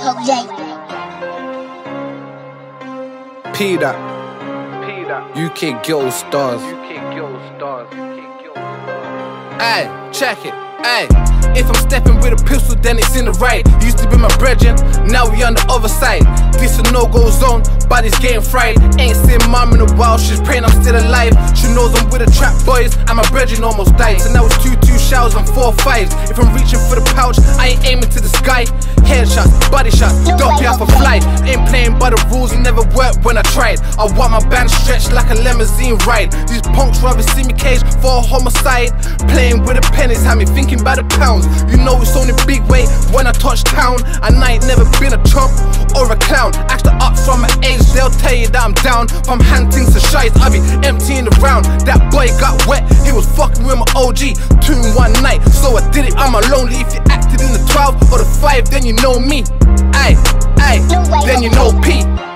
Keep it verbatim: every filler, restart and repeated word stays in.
Yo, Jay. P that. P that. U K Girl Stars. U K Girl Stars. U K Girl Stars. Ay, check it. Ay, if I'm stepping with a pistol, then it's in the right. Used to be my brethren, now we on the other side. This a no-go zone, body's getting fried. Ain't seen mom in a while, she's praying I'm still alive. She knows I'm with the trap boys, and my brethren almost died. So now it's two two shells and four fives. If I'm reaching for the pouch, I ain't aiming to the sky. Headshots, body shots, don't pay off a flight. Ain't playing by the rules, it never worked when I tried. I want my band stretched like a limousine ride. These punks rather see me caged for a homicide. Playing with the pennies, had me thinking about the pounds. You know it's only big weight when I touch town. And I ain't never been a chump or a clown. Ask the ups from my age, they'll tell you that I'm down. From hunting to shites, I be emptying the round. That boy got wet, he was fucking with my O G. Two in one night, so I did it, I'm a lonely. If you acted in the twelve or the five, then you know me. Aye, aye, then you know P.